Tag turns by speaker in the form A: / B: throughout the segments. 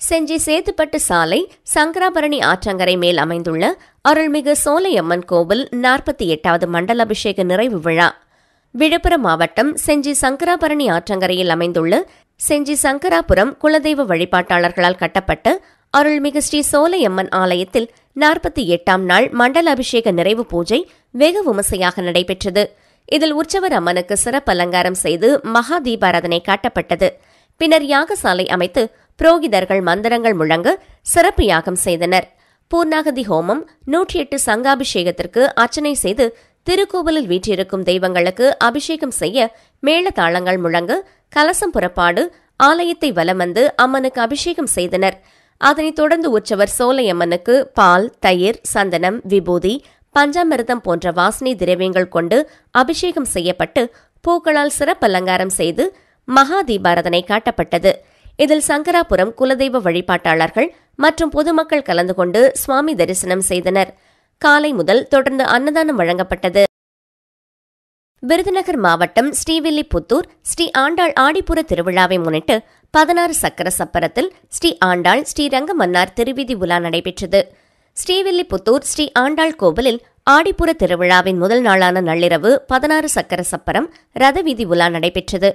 A: செஞ்சி சேத்துப்பட்டு சாலை சங்கராபரணி ஆற்றங்கரை மேல் அமைந்துள்ள அருள்மிகு சோலையம்மன் கோவில் 48வது மண்டல அபிஷேக நிறைவு விழா. விழுப்புரம் மாவட்டம் செஞ்சி சங்கராபரணி ஆற்றங்கரையில் அமைந்துள்ள செஞ்சி சங்கராபுரம் குலதெய்வ வழிபாட்டாளர்களால் கட்டப்பட்ட அருள்மிகு ஸ்ரீ சோலையம்மன் ஆலயத்தில் 48ஆம் நாள் மண்டல அபிஷேக நிறைவு பூஜை வெகு விமர்சையாக நடைபெற்றது. இதில் உற்சவர் அம்மனுக்கு சிறப்பு அலங்காரம் செய்து மகா தீபாராதனை காட்டப்பட்டது. பின்னர் யாகசாலை அமைத்து புரோகிதர்கள் மந்திரங்கள் முழங்க சிறப்பு யாகம் செய்தனர். பூர்ணாகதி ஹோமம் 108 சங்காபிஷேகத்திற்கு அர்ச்சனை செய்து திருக்கோவிலில் வீற்றிருக்கும் தெய்வங்களுக்கு அபிஷேகம் செய்ய மேளதாளங்கள் முழங்க கலசம் புறப்பாடு ஆலயத்தை வலம் வந்து அம்மனுக்கு அபிஷேகம் செய்தனர். அதனைத் தொடர்ந்து உற்சவர் சோலையம்மனுக்கு பால், தயிர், சந்தனம், விபூதி, பஞ்சாமிர்தம் போன்ற வாசனை திரவியங்கள் கொண்டு அபிஷேகம் செய்யப்பட்டு பூக்களால் சிறப்பு அலங்காரம் செய்து மகா தீபாராதனை காட்டப்பட்டது. இதில் சங்கராபுரம் குலதெய்வ வழிபாட்டாளர்கள் மற்றும் பொதுமக்கள் கலந்து கொண்டு சுவாமி தரிசனம் செய்தனர். காலை முதல் தொடர்ந்து அன்னதானம் வழங்கப்பட்டது. விருதுநகர் மாவட்டம் ஸ்ரீவில்லிபுத்தூர் ஸ்ரீ ஆண்டாள் ஆடிப்புற திருவிழாவை முன்னிட்டு 16 சக்கர சப்பரத்தில் ஸ்ரீ ஆண்டாள் ஸ்ரீரங்கமன்னார் திருவீதி உலா நடைபெற்றது. ஸ்ரீவில்லிபுத்தூர் ஸ்ரீ ஆண்டாள் கோவிலில் ஆடிப்புற திருவிழாவின் முதல் நாளான நள்ளிரவு 16 சக்கர சப்பரம் ரதவீதி உலா நடைபெற்றது.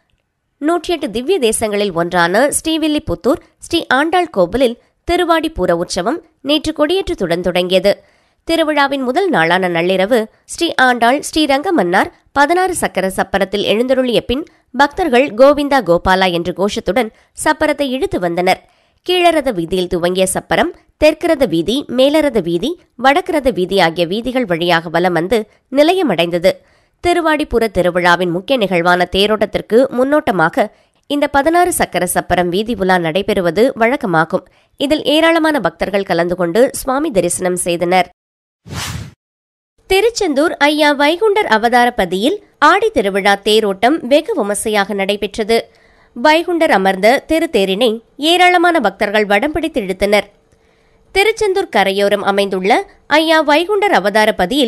A: 108 திவ்ய தேசங்களில் ஒன்றான ஸ்ரீவில்லிபுத்தூர் ஸ்ரீ ஆண்டாள் கோவிலில் திருவாடிப்பூர உற்சவம் நேற்று கொடியேற்றத்துடன் தொடங்கியது. திருவிழாவின் முதல் நாளான நள்ளிரவு ஸ்ரீ ஆண்டாள் ஸ்ரீரங்கமன்னார் 16 சக்கர சப்பரத்தில் எழுந்தருளிய பின் பக்தர்கள் கோவிந்தா கோபாலா என்ற கோஷத்துடன் சப்பரத்தை இழுத்து வந்தனர். கீழரத வீதியில் துவங்கிய சப்பரம் தெற்கரத வீதி, மேலரத வீதி, வடக்கரத வீதி ஆகிய வீதிகள் வழியாக வலம் வந்து நிலையமடைந்தது. திருவாடிப்புற திருவிழாவின் முக்கிய நிகழ்வான தேரோட்டத்திற்கு முன்னோட்டமாக இந்த 16 சக்கர சப்பரம் வீதி உலா நடைபெறுவது வழக்கமாகும். இதில் ஏராளமான பக்தர்கள் கலந்து கொண்டு சுவாமி தரிசனம் செய்தனர். திருச்செந்தூர் ஐயா வைகுண்டர் அவதாரப்பதியில் ஆடி திருவிழா தேரோட்டம் வெகு விமர்சையாக நடைபெற்றது. வைகுண்டர் அமர்ந்த திருத்தேரினை ஏராளமான பக்தர்கள் வடம் பிடித்து இழுத்தனர். திருச்செந்தூர் கரையோரம் அமைந்துள்ள ஐயா வைகுண்டர் அவதாரப்பதியில்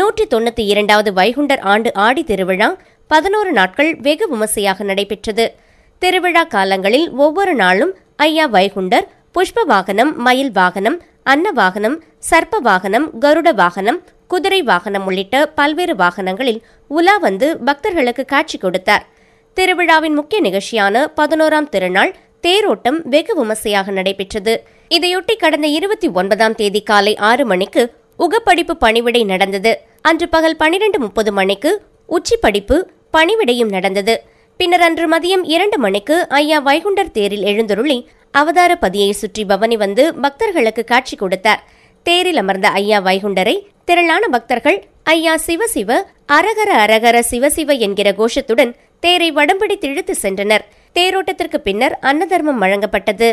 A: 192வது வைகுண்டர் ஆண்டு ஆடி திருவிழா 11 நாட்கள் வெகு விமர்சையாக நடைபெற்றது. திருவிழா காலங்களில் ஒவ்வொரு நாளும் ஐயா வைகுண்டர் புஷ்ப வாகனம், மயில் வாகனம், அன்ன வாகனம், சர்ப்ப வாகனம், கருட வாகனம், குதிரை வாகனம் உள்ளிட்ட பல்வேறு வாகனங்களில் உலா வந்து பக்தர்களுக்கு காட்சி கொடுத்தார். திருவிழாவின் முக்கிய நிகழ்ச்சியான 11ஆம் திருநாள் தேரோட்டம் வெகு விமர்சையாக நடைபெற்றது. இதையொட்டி கடந்த 29ஆம் தேதி காலை 6 மணிக்கு உகப்படிப்பு பணிவிடை நடந்தது. அன்று பகல் 12:30 மணிக்கு உச்சி படிப்பு பணிவிடையும் நடந்தது. பின்னர் அன்று மதியம் 2 மணிக்கு ஐயா வைகுண்டர் தேரில் எழுந்தருளி அவதார பதியை சுற்றி பவனி வந்து பக்தர்களுக்கு காட்சி கொடுத்தார். தேரில் அமர்ந்த ஐயா வைகுண்டரை திரளான பக்தர்கள் ஐயா சிவசிவ, அரகர அரகர சிவசிவ என்கிற கோஷத்துடன் தேரை வடம்பிடித்து இழுத்து சென்றனர். தேரோட்டத்திற்கு பின்னர் அன்னதர்மம் வழங்கப்பட்டது.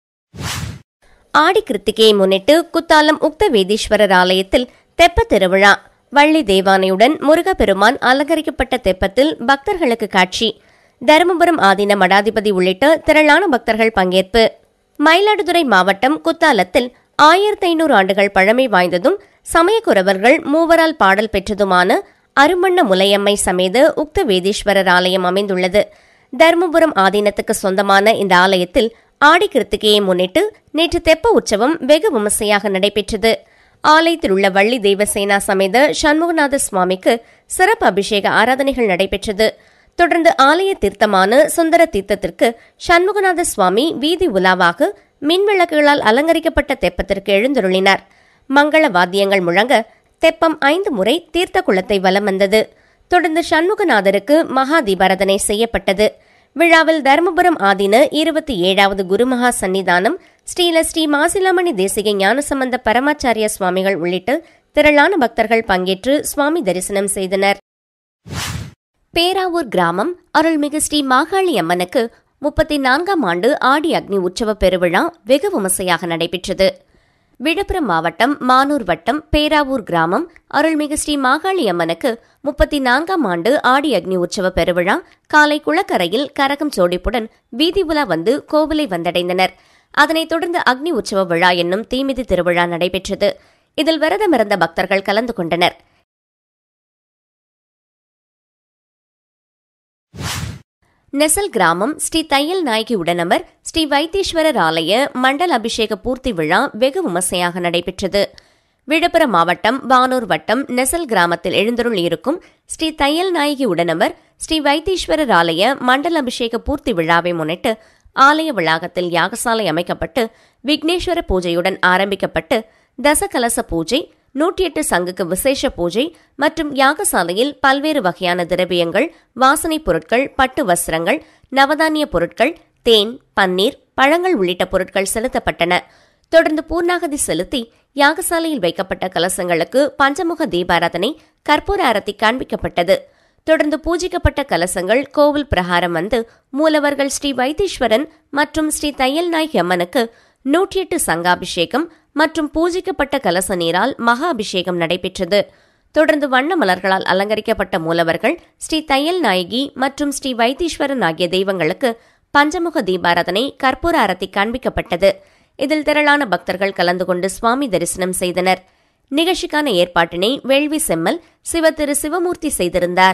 A: ஆடி கிருத்திகையை முன்னிட்டு குத்தாலம் உக்த வேதீஸ்வரர் ஆலயத்தில் தெப்ப திருவிழா. வள்ளி தேவானையுடன் முருகப்பெருமான் அலங்கரிக்கப்பட்ட தெப்பத்தில் பக்தர்களுக்கு காட்சி. தருமபுரம் ஆதீன மடாதிபதி உள்ளிட்ட திரளான பக்தர்கள் பங்கேற்பு. மயிலாடுதுறை மாவட்டம் குத்தாலத்தில் 1500 ஆண்டுகள் பழமை வாய்ந்ததும் சமயக்குறவர்கள் மூவரால் பாடல் பெற்றதுமான அருமண்ண முலையம்மை சமேத உக்த வேதீஸ்வரர் ஆலயம் அமைந்துள்ளது. தருமபுரம் ஆதீனத்துக்கு சொந்தமான இந்த ஆலயத்தில் ஆடி கிருத்திகையை முன்னிட்டு நேற்று தெப்ப உற்சவம் வெகு விமர்சையாக நடைபெற்றது. ஆலயத்தில் உள்ள வள்ளி தேவசேனா சமேத சண்முகநாத சுவாமிக்கு சிறப்பு அபிஷேக ஆராதனைகள் நடைபெற்றது. தொடர்ந்து ஆலய தீர்த்தமான சுந்தர தீர்த்தத்திற்கு சண்முகநாத சுவாமி வீதி உலாவாக மின்விளக்குகளால் அலங்கரிக்கப்பட்ட தெப்பத்திற்கு எழுந்தருளினார். மங்கள வாத்தியங்கள் முழங்க தெப்பம் 5 முறை தீர்த்த குளத்தை வலம் வந்தது. தொடர்ந்து சண்முகநாதருக்கு மகா தீபாராதனை செய்யப்பட்டது. விழாவில் தருமபுரம் ஆதீன 27வது குருமகா சன்னிதானம் ஸ்ரீல ஸ்ரீ மாசிலாமணி தேசிக ஞானசம்பந்த பரமாச்சாரிய சுவாமிகள் உள்ளிட்ட திரளான பக்தர்கள் பங்கேற்று சுவாமி தரிசனம் செய்தனர். பேராவூர் கிராமம் அருள்மிகு ஸ்ரீ மாகாளி அம்மனுக்கு 34ஆம் ஆண்டு ஆடி அக்னி உற்சவ பெருவிழா வெகு விமர்சையாக நடைபெற்றது. விழுப்புரம் மாவட்டம் மானூர் வட்டம் பேராவூர் கிராமம் அருள்மிகு ஸ்ரீ மாகாளி அம்மனுக்கு 34ஆம் ஆண்டு ஆடி அக்னி உற்சவ பெருவிழா காலை குளக்கரையில் கரகம் ஜோடிப்புடன் வீதி உலா வந்து கோவிலை வந்தடைந்தனர். அதனைத் தொடர்ந்து அக்னி உற்சவ விழா என்னும் தீமிதி திருவிழா நடைபெற்றது. இதில் விரதமிருந்த பக்தர்கள் கலந்து கொண்டனர். நெசல் கிராமம் ஸ்ரீ தையல் நாயகி உடனமர் ஸ்ரீ வைத்தீஸ்வரர் ஆலய மண்டல அபிஷேக பூர்த்தி விழா வெகு விமர்சையாக நடைபெற்றது. விழுப்புரம் மாவட்டம் வானூர் வட்டம் நெசல் கிராமத்தில் எழுந்தருள் இருக்கும் ஸ்ரீ தையல் நாயகி உடனமர் ஸ்ரீ வைத்தீஸ்வரர் ஆலய மண்டல அபிஷேக பூர்த்தி விழாவை முன்னிட்டு ஆலய வளாகத்தில் யாகசாலை அமைக்கப்பட்டு விக்னேஸ்வர பூஜையுடன் ஆரம்பிக்கப்பட்டு தசகலச பூஜை, 108 சங்குக்கு விசேஷ பூஜை மற்றும் யாகசாலையில் பல்வேறு வகையான திரவியங்கள், வாசனைப் பொருட்கள், பட்டு வஸ்திரங்கள், நவதானிய பொருட்கள், தேன், பன்னீர், பழங்கள் உள்ளிட்ட பொருட்கள் செலுத்தப்பட்டன. தொடர்ந்து பூர்ணாகதி செலுத்தி யாகசாலையில் வைக்கப்பட்ட கலசங்களுக்கு பஞ்சமுக தீபாராதனை, கற்பூர ஆரத்தி காண்பிக்கப்பட்டது. தொடர்ந்து பூஜிக்கப்பட்ட கலசங்கள் கோவில் பிரகாரம் வந்து மூலவர்கள் ஸ்ரீ வைத்தீஸ்வரன் மற்றும் ஸ்ரீ தையல் நாயகி அம்மனுக்கு 108 சங்காபிஷேகம் மற்றும் பூஜிக்கப்பட்ட கலச நீரால் மகா அபிஷேகம் நடைபெற்றது. தொடர்ந்து வண்ண மலர்களால் அலங்கரிக்கப்பட்ட மூலவர்கள் ஸ்ரீ தையல் நாயகி மற்றும் ஸ்ரீ வைத்தீஸ்வரன் ஆகிய தெய்வங்களுக்கு பஞ்சமுக தீபாராதனை, கற்பூர ஆரத்தி காண்பிக்கப்பட்டது. இதில் திரளான பக்தர்கள் கலந்து கொண்டு சுவாமி தரிசனம் செய்தனர். நிகழ்ச்சிக்கான ஏற்பாட்டினை வேள்வி செம்மல் சிவதிரு சிவமூர்த்தி செய்திருந்தார்.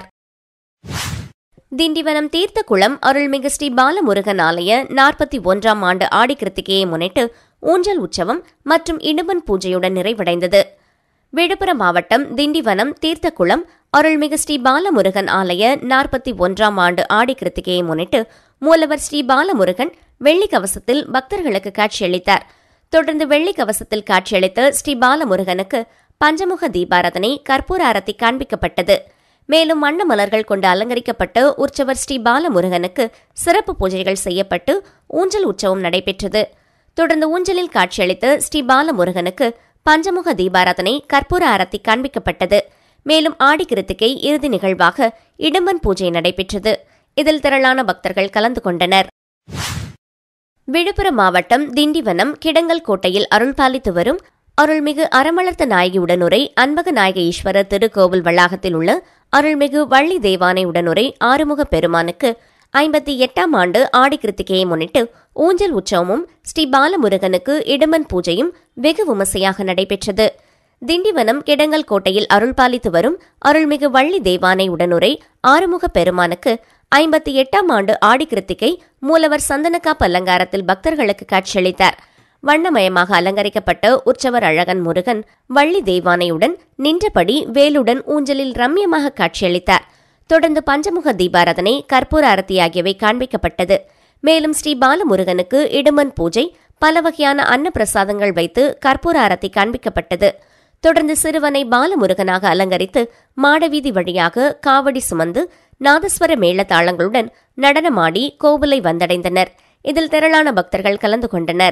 A: திண்டிவனம் தீர்த்தகுளம் அருள்மிகு ஸ்ரீ பாலமுருகன் ஆலய 41ஆம் ஆண்டு ஆடி கிருத்திகையை முன்னிட்டு ஊஞ்சல் உற்சவம் மற்றும் இடும்பன் பூஜையுடன் நிறைவடைந்தது. விழுப்புரம் மாவட்டம் திண்டிவனம் தீர்த்தகுளம் அருள்மிகு ஸ்ரீ பாலமுருகன் ஆலய 41ஆம் ஆண்டு ஆடி கிருத்திகையை முன்னிட்டு மூலவர் ஸ்ரீ பாலமுருகன் வெள்ளி கவசத்தில் பக்தர்களுக்கு காட்சியளித்தார். தொடர்ந்து வெள்ளி கவசத்தில் காட்சியளித்த ஸ்ரீ பாலமுருகனுக்கு பஞ்சமுக தீபாராதனை, கற்பூர ஆரத்தி காண்பிக்கப்பட்டது. மேலும் வண்ண மலர்கள் கொண்டு அலங்கரிக்கப்பட்ட உற்சவர் ஸ்ரீ பாலமுருகனுக்கு சிறப்பு பூஜைகள் செய்யப்பட்டு ஊஞ்சல் உற்சவம் நடைபெற்றது. தொடர்ந்து ஊஞ்சலில் காட்சியளித்த ஸ்ரீ பாலமுருகனுக்கு பஞ்சமுக தீபாராதனை, கற்பூர ஆரத்தி காண்பிக்கப்பட்டது. மேலும் ஆடி கிருத்திகை இறுதி நிகழ்வாக இடும்பன் பூஜை நடைபெற்றது. இதில் திரளான பக்தர்கள் கலந்து கொண்டனர். விழுப்புரம் மாவட்டம் திண்டிவனம் கிடங்கல் கோட்டையில் அருள்பாலித்து வரும் அருள்மிகு அறமளர்த்த நாயகி உடனுரை அன்பக நாயக ஈஸ்வரர் திருக்கோவில் வளாகத்தில் உள்ள அருள்மிகு வள்ளி தேவானை உடனுரை ஆறுமுக பெருமானுக்கு 58ஆம் ஆண்டு ஆடி கிருத்திகையை முன்னிட்டு ஊஞ்சல் உற்சவமும் ஸ்ரீ பாலமுருகனுக்கு இடும்பன் பூஜையும் வெகு விமர்சையாக நடைபெற்றது. திண்டிவனம் கிடங்கல் கோட்டையில் அருள்பாலித்து வரும் அருள்மிகு வள்ளி தேவானை உடனுரை ஆறுமுக பெருமானுக்கு 58ஆம் ஆண்டு ஆடி கிருத்திகை மூலவர் சந்தனக்காப்பு அலங்காரத்தில் பக்தர்களுக்கு காட்சியளித்தார். வண்ணமயமாக அலங்கரிக்கப்பட்ட உற்சவர் அழகன் முருகன் வள்ளி தேவானையுடன் நின்றபடி வேலுடன் ஊஞ்சலில் ரம்யமாக காட்சியளித்தார். தொடர்ந்து பஞ்சமுக தீபாராதனை, கற்பூர ஆரத்தி ஆகியவை காண்பிக்கப்பட்டது. மேலும் ஸ்ரீ பாலமுருகனுக்கு இடும்பன் பூஜை, பல வகையான அன்ன பிரசாதங்கள் வைத்து கற்பூர ஆரத்தி காண்பிக்கப்பட்டது. தொடர்ந்து சிறுவனை பாலமுருகனாக அலங்கரித்து மாடவீதி வழியாக காவடி சுமந்து நாதஸ்வர மேளதாளங்களுடன் நடனமாடி கோவிலை வந்தடைந்தனர். இதில் திரளான பக்தர்கள் கலந்து கொண்டனர்.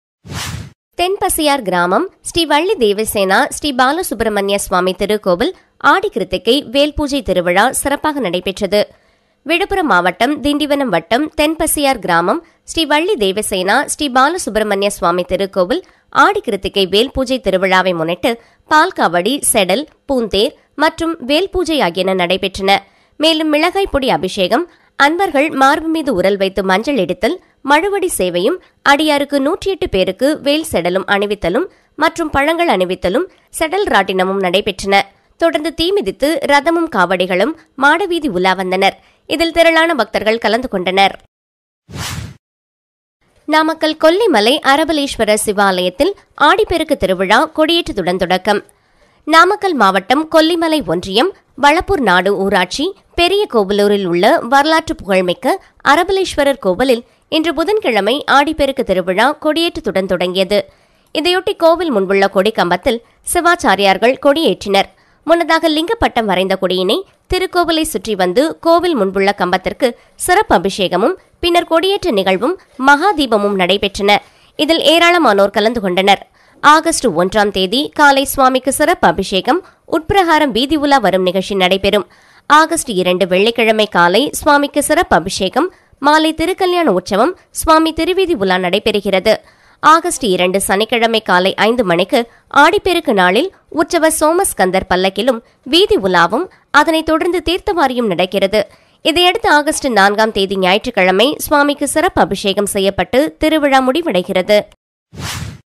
A: தென்பசியார் கிராமம் ஸ்ரீ வள்ளி தேவசேனா ஸ்ரீ பாலசுப்பிரமணிய சுவாமி திருக்கோவில் ஆடி கிருத்திகை வேல்பூஜை திருவிழா சிறப்பாக நடைபெற்றது. விழுப்புரம் மாவட்டம் திண்டிவனம் வட்டம் தென்பசியார் கிராமம் ஸ்ரீ வள்ளி தேவசேனா ஸ்ரீ பாலசுப்பிரமணிய சுவாமி திருக்கோவில் ஆடி கிருத்திகை வேல்பூஜை திருவிழாவை முன்னிட்டு பால்காவடி, செடல், பூந்தேர் மற்றும் வேல்பூஜை ஆகியன நடைபெற்றன. மேலும் மிளகாய் பொடி அபிஷேகம், அன்பர்கள் மார்பு மீது உரல் வைத்து மஞ்சள் எடுத்தல், மழுவடி சேவையும், அடியாருக்கு 108 பேருக்கு வேல் செடலும் அணிவித்தலும் மற்றும் பழங்கள் அணிவித்தலும், செடல் ராட்டினமும் நடைபெற்றன. தொடர்ந்து தீமிதித்து ரதமும் காவடிகளும் மாடவீதி உலா வந்தனர். இதில் திரளான பக்தர்கள் கலந்து கொண்டனர். நாமக்கல் கொல்லிமலை அரபலீஸ்வரர் சிவாலயத்தில் ஆடிப்பெருக்கு திருவிழா கொடியேற்றத்துடன் தொடக்கம். நாமக்கல் மாவட்டம் கொல்லிமலை ஒன்றியம் வளப்பூர் நாடு ஊராட்சி பெரிய கோவிலூரில் உள்ள வரலாற்று புகழ்மிக்க அரபலீஸ்வரர் கோவிலில் இன்று புதன்கிழமை ஆடிப்பெருக்கு திருவிழா கொடியேற்றத்துடன் தொடங்கியது. இதையொட்டி கோவில் முன்புள்ள கொடி கம்பத்தில் சிவாச்சாரியார்கள் கொடியேற்றினர். முன்னதாக லிங்கப்பட்டம் வரைந்த கொடியினை திருக்கோவிலை சுற்றி வந்து கோவில் முன்புள்ள கம்பத்திற்கு சிறப்பு அபிஷேகமும் பின்னர் கொடியேற்ற நிகழ்வும் மகா தீபமும் நடைபெற்றன. இதில் ஏராளமானோர் கலந்து கொண்டனர். ஆகஸ்ட் 1ஆம் தேதி காலை சுவாமிக்கு சிறப்பு அபிஷேகம், உட்பிரகாரம் வீதி உலா வரும் நிகழ்ச்சி நடைபெறும். ஆகஸ்ட் 2 வெள்ளிக்கிழமை காலை சுவாமிக்கு சிறப்பு அபிஷேகம், மாலை திருக்கல்யாண உற்சவம், சுவாமி திருவீதி உலா நடைபெறுகிறது. ஆகஸ்ட் 2 சனிக்கிழமை காலை 5 மணிக்கு ஆடிப்பெருக்கு நாளில் உற்சவர் சோமஸ்கந்தர் பல்லக்கிலும் வீதி உலாவும், அதனைத் தொடர்ந்து தீர்த்தவாரியும் நடக்கிறது. இதையடுத்து ஆகஸ்ட் 4ஆம் தேதி ஞாயிற்றுக்கிழமை சுவாமிக்கு சிறப்பு அபிஷேகம் செய்யப்பட்டு திருவிழா முடிவடைகிறது.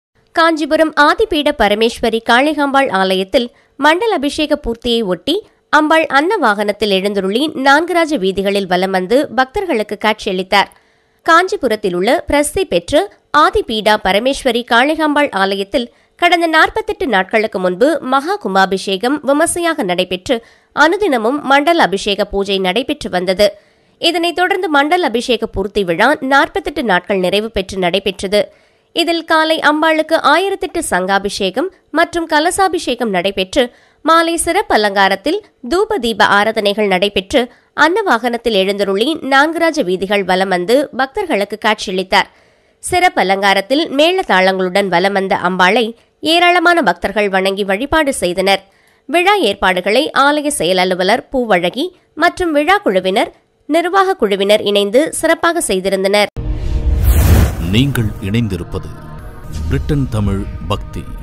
A: காஞ்சிபுரம் ஆதிபீட பரமேஸ்வரி காளிகாம்பாள் ஆலயத்தில் மண்டல அபிஷேக பூர்த்தியை ஒட்டி அம்பாள் அன்ன வாகனத்தில் எழுந்தருளி நான்கராஜ வீதிகளில் வலம் வந்து பக்தர்களுக்கு காட்சியளித்தார். காஞ்சிபுரத்தில் உள்ள பிரசித்தி பெற்ற ஆதிபீடா பரமேஸ்வரி காளிகாம்பாள் ஆலயத்தில் கடந்த 48 நாட்களுக்கு முன்பு மகா கும்பாபிஷேகம் விமர்சையாக நடைபெற்று அனுதினமும் மண்டல அபிஷேக பூஜை நடைபெற்று வந்தது. இதனைத் தொடர்ந்து மண்டல அபிஷேக பூர்த்தி விழா 48 நாட்கள் நிறைவு பெற்று நடைபெற்றது. இதில் காலை அம்பாளுக்கு 1008 சங்காபிஷேகம் மற்றும் கலசாபிஷேகம் நடைபெற்று மாலை சிறப்பு அலங்காரத்தில் தூப தீப ஆராதனைகள் நடைபெற்று அன்னவாகனத்தில் எழுந்தருளி நான்கராஜ வீதிகள் வலம் வந்து பக்தர்களுக்கு காட்சியளித்தார். சிறப்பு அலங்காரத்தில் மேளதாளங்களுடன் வலம் வந்த அம்பாளை ஏராளமான பக்தர்கள் வணங்கி வழிபாடு செய்தனர். விழா ஏற்பாடுகளை ஆலய செயல் அலுவலர் பூவழகி மற்றும் விழா குழுவினர், நிர்வாக குழுவினர் இணைந்து சிறப்பாக செய்திருந்தனர்.
B: நீங்கள் இணைந்திருப்பது பிரிட்டன் தமிழ் பக்தி.